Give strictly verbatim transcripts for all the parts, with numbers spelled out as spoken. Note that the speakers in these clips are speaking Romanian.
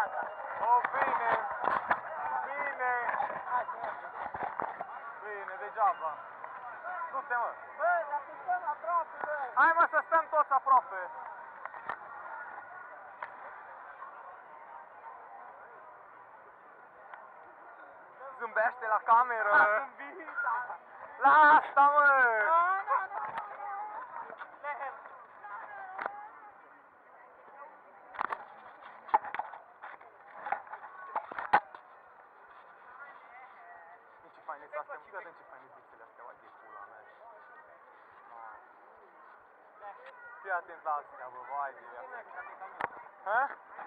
gata. O, bine! Bine! Bine, degeaba. Du-te, mă! Bă, dar să stăm aproape, bă! Hai, mă, să stăm toți aproape! Zâmbește la cameră! A zâmbit, da! La asta, mă! Nu, nu, nu! Lehel! Ce faine sunt astea, uite ce faine sunt pixele astea, uai de pula mea. Fii atent la astea, bă, vai de viața. Hă?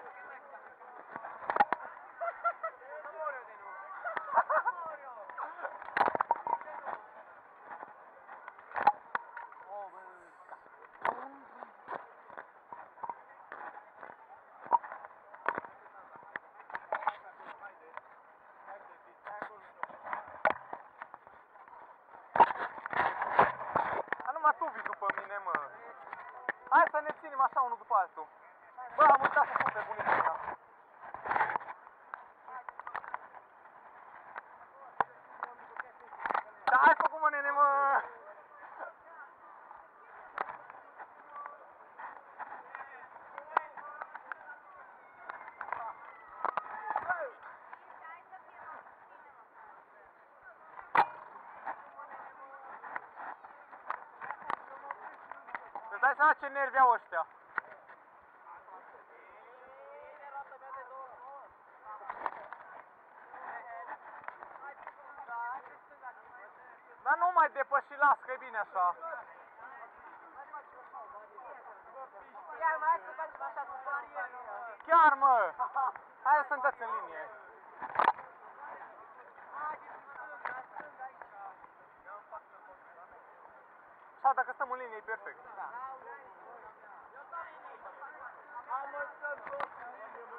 Numai tu vii după mine, mă. Hai să ne ținem așa unul după altul. Bă, am uitat să pun pe bunica mea. Da, hai făcut, mă, nene, mă. Îți dai seama ce nervi au ăștia? Dar nu mai depăși, las, că e bine așa. Chiar mai hai să facem așa cu barieră. Chiar, mă! Hai să întați în linie. Așa, dacă stăm în linie, e perfect. Da. Hai, mă, stăm toți în linie, mă.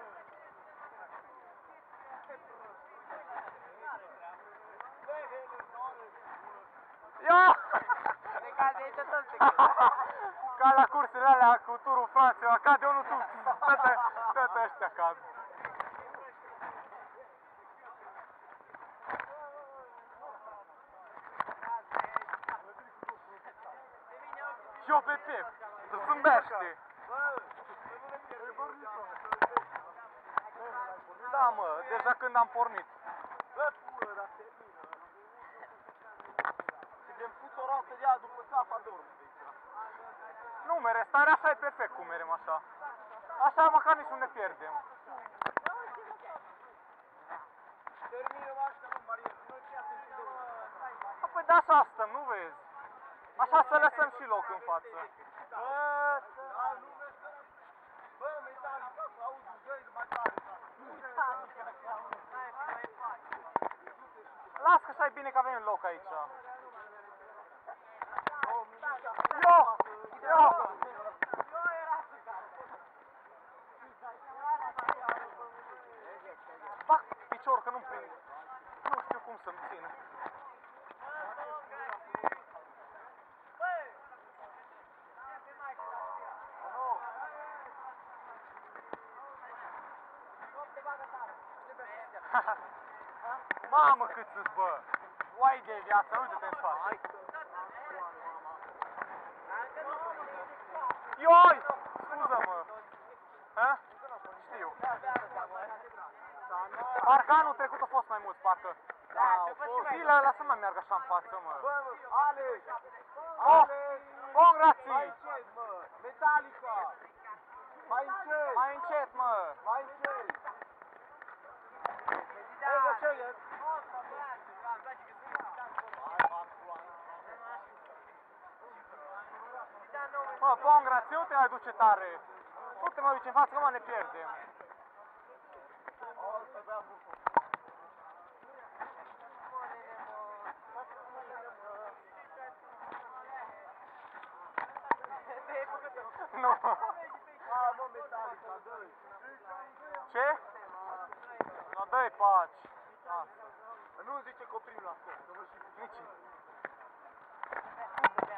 Ia! De cade aici toți de cade. Ca la cursele alea cu turul Franței, cade unul tu, toate, toate ăștia cad. Și eu pe piept, îți zâmbește. Da, mă, deja când am pornit. Bă, pulă, dar termină. Și de-mi pus o roată de aia după capa dorm. Nu mere, starea așa e perfect cum merem așa. Așa măcar nici nu ne pierdem. Termină-mă așa, mă, Maria, nu ce atât de mult. Apoi de așa stăm, nu vezi? Așa să lăsăm și loc în față. Bă, nu vezi că... Bă, Metallica, auzi, dă-i mai tare. Las că așa e bine că avem loc aici. Yo! Yo! Fac picior că nu-mi prind. Nu știu cum să-mi țină. Mamă cât ți-s, bă! Uai de viață, uite-te în față. Ioi! Scuză-mă! Ha? Știu. Parcă anul trecut a fost mai mult, parcă. Zilele alea să mai meargă așa în față, mă. Bă, Alex! Oh! Alex! Congrații! Mai încet, mă! Metallica! Mai încet! Mai încet, mă! Mai încet! Ei, bă, ce e? Mă, Congrații, nu te mai duce tare! Nu te mai duce în față, că mă ne pierdem. Nu. A, mă, Metallica, dă-i! Ce? No, dă-i paci. Asta. Nu zice că oprim la stop, că vă și... Nici.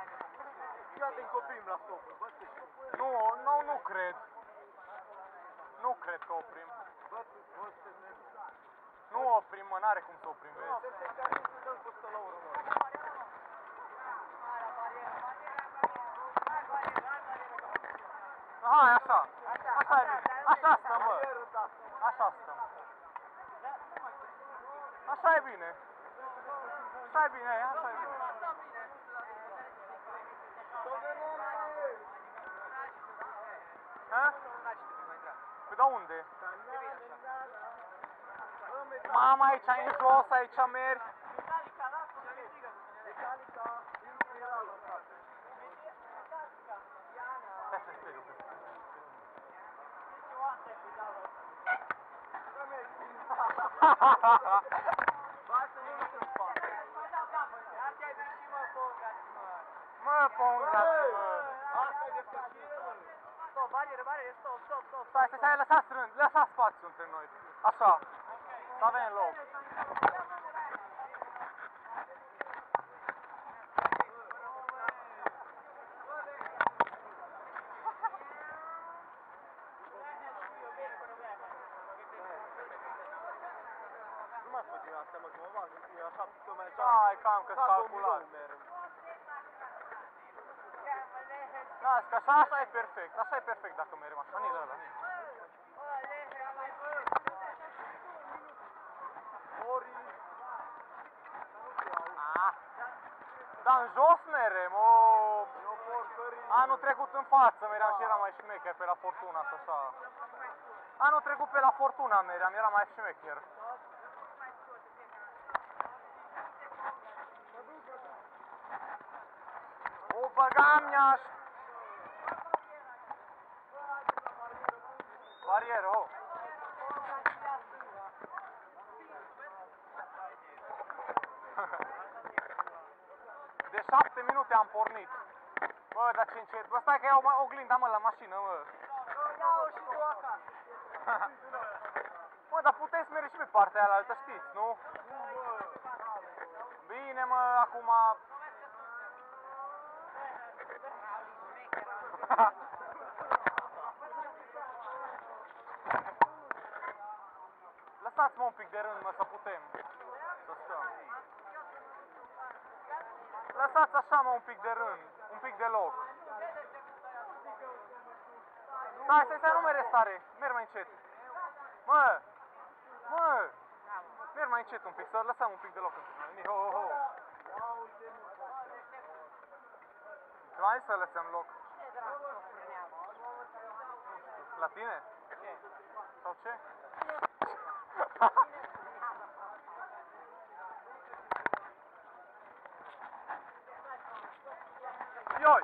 Ia-te-n că oprim la stop, bă, ce... Nu, nu, nu cred. Nu cred că oprim. Bă, tu poți să ne... Nu oprim, mă, n-are cum să oprim, vezi? Se te care să dăm cu ăsta la urmă. Hai, așa. Așa e bine. Așa stăm, bă. Așa stăm. Așa e bine. Așa e bine, așa e bine. Ha? Păi da unde? Mama, aici în jos, aici mergi. Stai să speriu. Mă, pongați, mă. Asta e de făcire, mă. Stop, bariere, bariere, stop, stop, stop. Stai, stai, stai, lăsați rând, lăsați spațiu între noi. Așa. Să avem loc. Nu mă spune din astea, mă, că mă bag, e așa că mai Hai, cam că-s calculat. Las, că așa, așa e perfect, așa e perfect dacă mergem așa, nici ăla, nici. Ori... Ah. Dar în jos merem, o... Eu porcării... Anul trecut în față meream și era mai șmecher pe la Fortuna, așa. Anul trecut pe la Fortuna meream, era mai șmecher. O băgam iaș. Barieră, oh. De șapte minute am pornit. Bă, dar ce încet. Bă, stai că iau oglinda, mă, la mașină, mă. Iau și tu acasă. Mă, dar puteți să mergi și pe partea aia altă, știți, nu? Bine, mă, acum... Lăsați-mă un pic de rând, mă, să putem. Să stăm. Lăsați așa, mă, un pic de rând. Un pic de loc. Stai, stai, stai, nu mergi tare. Merg mai încet. Mă! Mă! Merg mai încet un pic, să lăsăm un pic de loc între noi. Ho, ho, ho. Ți-am zis să lăsăm loc. La tine? Sau ce? Ioi!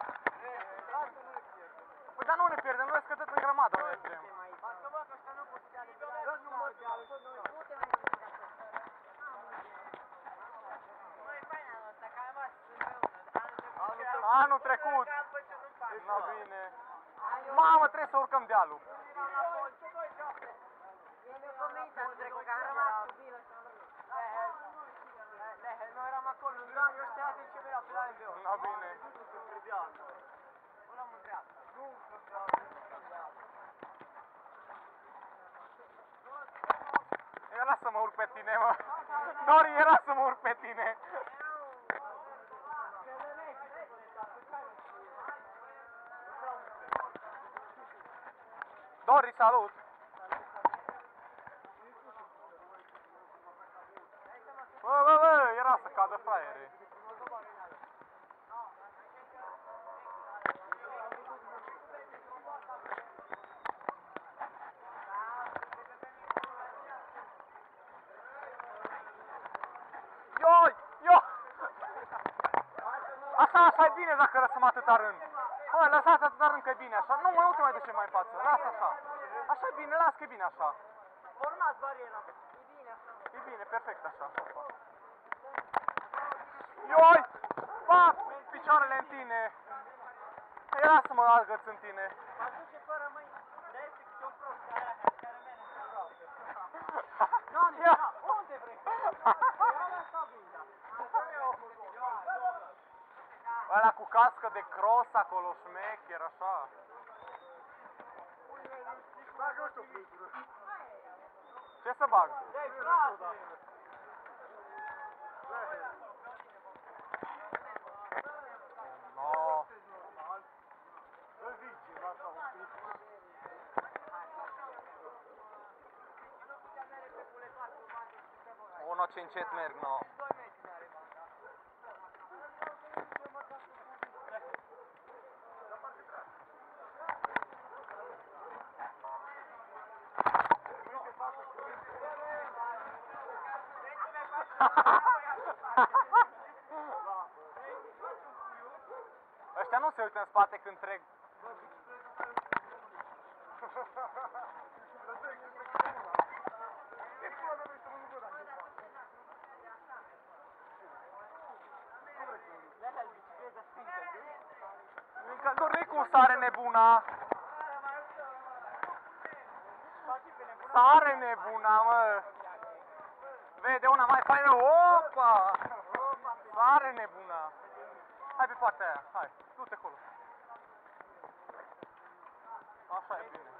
Păi dar nu ne pierdem, nu vezi că tot în grămadă nu ne pierdem. Parcă bă, că ăștia nu pot să dea de Eu nu mă deală, tot noi. Nu te mai duci de acolo. Măi, fain anul ăsta, că am rămas împreună. Anul trecut. Nu bine. Mamă, trebuie să urcăm dealul. E neconvenit anul trecut, că am rămas cu bilă și am rămas. Noi eram acolo, în rang, ăștia azi ce mereu pe la N B O. Nu bine. Nu l-am întrebat. Nu, că vreau. Era să mă urc pe tine, mă. Dori, era să mă urc pe tine. Dori, salut. Bă, bă, bă, era să cadă fraiere. Ioi, ioi! Așa, așa e bine dacă lăsăm atâta rând. Bă, lăsați atâta rând că e bine așa. Nu, mă, nu te mai duce mai în față. Lasă așa. Așa e bine, las că e bine așa. Formați bariera. E bine așa. E bine, perfect așa. Așa fac. Ioi! Fac picioarele în tine. Era să mă agăț în tine. Mă duce fără mâini. De este câte un prost care are, care merge în Europa. Nu, nici Ia. nu. Unde vrei? Era la Sabina. Ăla cu cască de cross acolo, șmecher, așa. Bagă ăsta o fritură. Ce să bag? Dai, frate! No. Să zici, lasă un pic. Uno ce încet merg, no. Ăștia nu se uită în spate când trec. Încă nu-i cum sare nebuna. Sare nebuna, mă. Vede una mai faină. Opa! Sare nebuna. Hai pe partea aia, hai, du-te acolo. Așa e bine.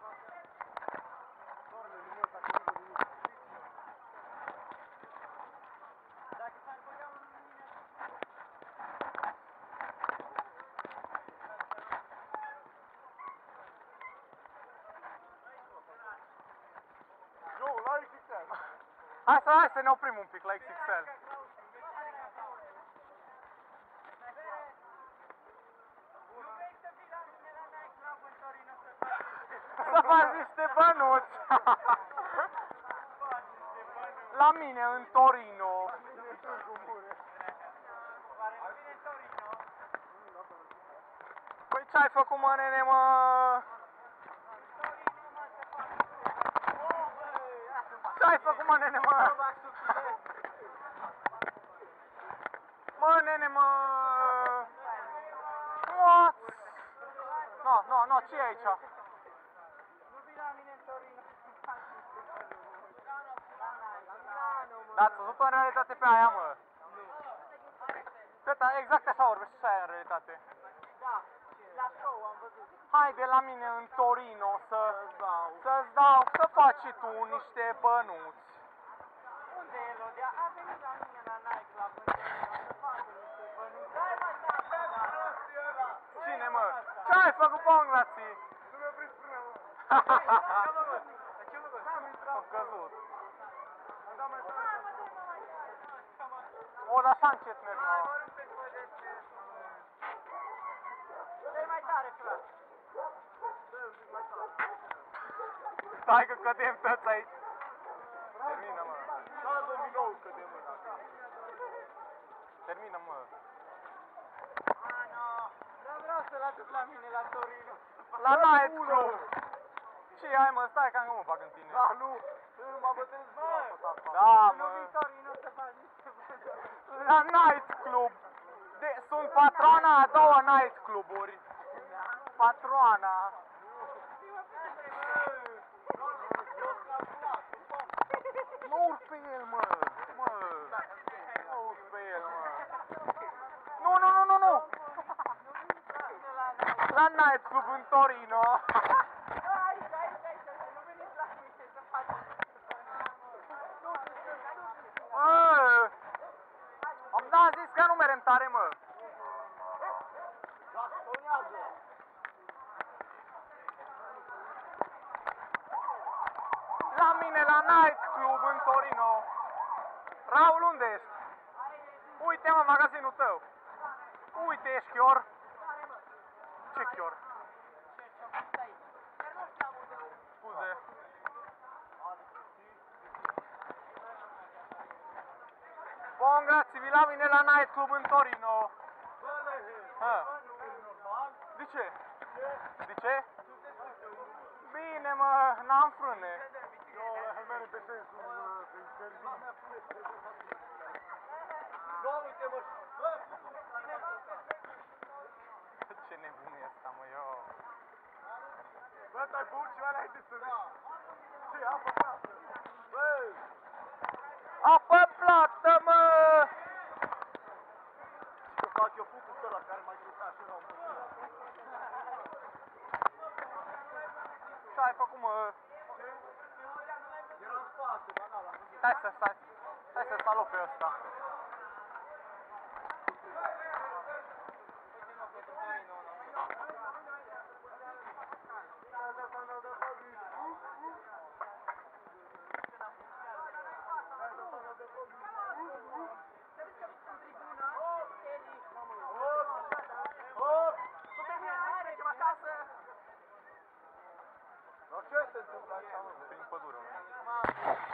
Joe, la X X L. Hai să, hai să ne oprim un pic la X X L. Să faci niște bănuți. La mine în Torino. Păi ce-ai făcut, mă, nene, mă? Ce-ai făcut, mă, nene, mă? Mă, nene, mă! What? No, no, no, ce e aici? Da, ați văzut-o în realitate pe aia, mă? Tăta, exact așa vorbește și aia în realitate. Da, la show am văzut. Hai de la mine în Torino să să-ți dau, să faci și tu niște bănuți. Unde e Lodia? A venit la mine la nightclub în Torino să facă niște bănuți. Dai mai da! Cine, mă? Ce-ai făcut, Bongrații? Nu mi-a prins până, mă. Ce mă văd? Ce mă văd? Am căzut. Am dat mai tare. O, dar așa încet merg, mă. Dai mai tare, frate. Stai că cădem toți aici. Termină, mă. Lasă din nou cădem, mă. Termină, mă. Ah, no. Dar vreau să-l aduc la mine la Torino. La night club. Ce ai, mă? Stai că nu mă bag în tine. Da, nu. Nu m-a bătăit Mă! Da, Nu mă. vin Torino să faci niște bănuți. La night club. De, sunt patroana a două night cluburi. Patroana. Mă urc pe el, mă. Mă. Mă urc pe el, mă. Nu, nu, nu, nu, nu. La night club în Torino. Aici, aici, aici, să nu veniți la mine să faci. Mă. Am dat zis că nu merem tare, mă. La mine la night club în Torino. Raul, unde ești? Uite, mă, magazinul tău. Uite, ești chior. Ce chior? Scuze. Bun, grazie, vi la mine la night club în Torino. Ha. De ce? De ce? Bine, mă, n-am frâne. Eu merg pe sensul pe intervin. Nu, uite, mă. Ce nebun e asta, mă, eu. Bă, te-ai băut ceva înainte să zici? Ce, apă plată? Bă! Apă plată, mă! Ce fac eu fupul ăla care mai căuta și era un băut? Ce ai făcut, mă? Era în spate, ba da, l-am văzut. Stai să, stai, stai să salut pe ăsta. Nu te mai mergem acasă! Dar ce se întâmplă aici, mă? Prin pădure. Mamă.